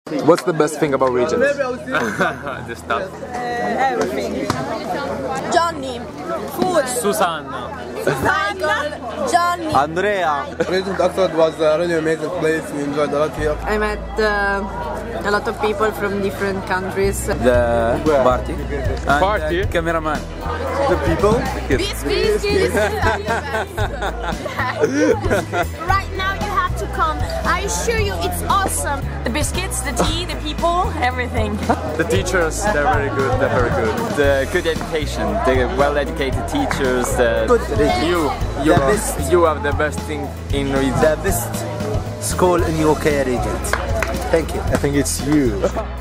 What's the best thing about Regent? The stuff. Everything. Johnny. Food. Susanna. Michael. Johnny. Andrea. Regent Oxford was a really amazing place. We enjoyed a lot here. I met a lot of people from different countries. The party. And Party? the cameraman. The people. Biscuits. Right now you have to come. I assure you it's awesome. The biscuits, the tea, the people, everything. The teachers, they're very good. They're very good. The good education. The well-educated teachers. You have the best thing in Regent. The best school in UK, Regent. Thank you. I think it's you.